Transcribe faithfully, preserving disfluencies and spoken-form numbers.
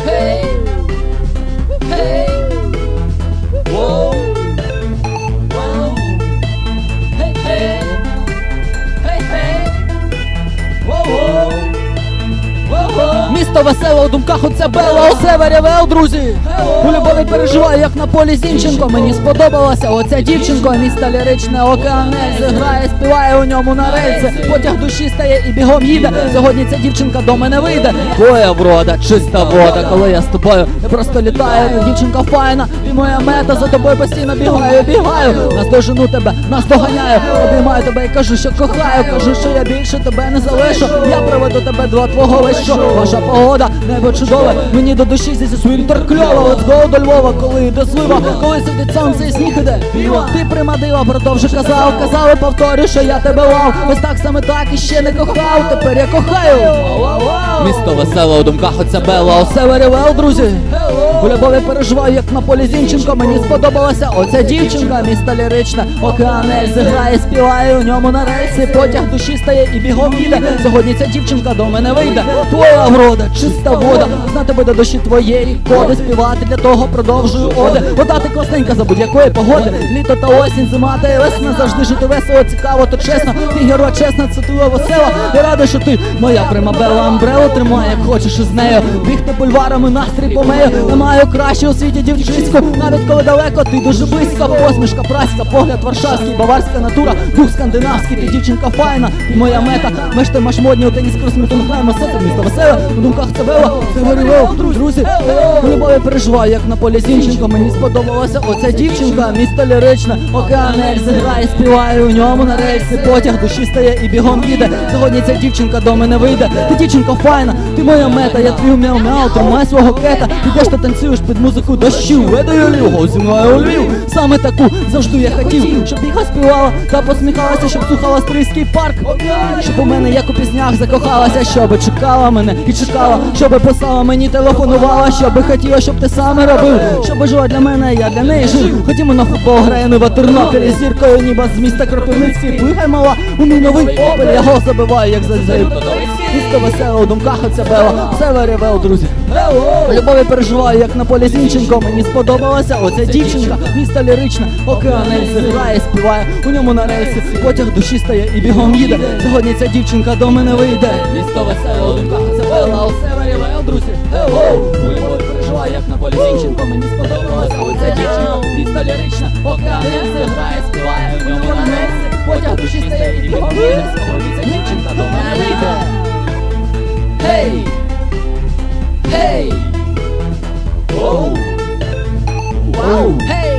Hey, hey, whoa, whoa, hey, hey, hey, hey, whoa, whoa, whoa, whoa. Місто веселе, у думках оце Белла, усе варявел, друзі. У любові переживаю, як на полі Зінченко. Мені сподобалася оця дівчинко. Місто ліричне, океанель грає, співає у ньому на рельси. Потяг душі стає і бігом їде. Сьогодні ця дівчинка до мене вийде. Твоя врода, чиста вода, коли я з тобою, я просто літаю. Дівчинка файна, і моя мета, за тобою постійно бігаю, бігаю. Наздожену тебе, наздоганяю, обіймаю тебе і кажу, що кохаю. Кажу, що я більше тебе не залишу. Я приведу тебе до твого вищу. Ваша погода, небо чудове, мені до душі зі свінтер кльово. Let's go до Львова, коли йде слива, коли сидить сонце і сніг іде. Ти примадила, продовжу казав, казав і повторю, що я тебе лав. Ось так саме так і ще не кохав, тепер я кохаю. Місто веселе, у думках оце Белла, усе варівел, друзі. У любові переживаю, як на полі Зінченко. Мені сподобалася оця дівчинка. Місто ліричне, океанель грає, співає у ньому на рельси. Потяг душі стає і бігом їде. Сьогодні ця дівчинка до мене вийде. Твоя врода, чиста вода, знати би до душі твоєї коди. Співати для того продовжую оди. Вода ти класненька за будь-якої погоди. Літо та осінь, зима та й весна. Завжди жити весело, цікаво, то чесно. Ти герой, чесна, це твоя весела. Я рада, що ти моя примабела. Амбрелу тримай, як хочеш із нею. Бігти бульварами, настрій помею. Немає краще у світі дівчиську. Навіть коли далеко, ти дуже близько. Посмішка праська, погляд варшавський, баварська натура, дух скандинавський. Ти дівчинка файна, і моя мета. Ми ж ти маш модні, у теніс крос, ми тонхаємо серце. Місто веселе, у думках це Белла, це варівел, друзі. У любові переживаю, як на полі Зінченко. Мені сподобалася оця дівчинка. Місто ліричне, океанель грає, співає у ньому на рельси. Потяг душі стає і бігом їде. Сьогодні ця дівчинка до мене вийде. Ти дівчинка файна, ти моя мета. Я твій мяу-мяу, тримай свого кета. Ідеш та танцюєш під музику дощу. Ведаю Львів, зі мною у Львів. Саме таку завжди я хотів, щоб біга співала та посміхалася, щоб слухала Стрийський парк. Щоб у мене, як у піснях, закохалася, щоб чекала мене і чекала, щоб писала мені, телефонувала, щоб хотіла, щоб ти саме робив, щоб жила для мене, я для неї жив. Ходімо на футбол, граємо в Тернопілі, зіркою ніби з міста Кропивницький. Плигай, мала, у мій новий опель, я гол забиваю, як зазив. Місто веселе, у думках оце Белла, все варівел, друзі. У любові переживаю, як на полі Зінченко. Мені сподобалася оця дівчинка. Місто ліричне, океанель грає, співає у ньому на рельси. Потяг душі стає і бігом їде. Сьогодні ця дівчинка до мене вийде. Місто веселе, у думках оце Белла, все варівел, друзі. У любові переживаю, як на полі Зінченко. Мені сподобалася оця дівчинка. Місто ліричне, океанель грає, співає у ньому на рельси. Потяг душі стає і бігом їде. Сьогодні ця дівчинка до мене вийде. Hey! Hey! Whoa! Wow! Hey!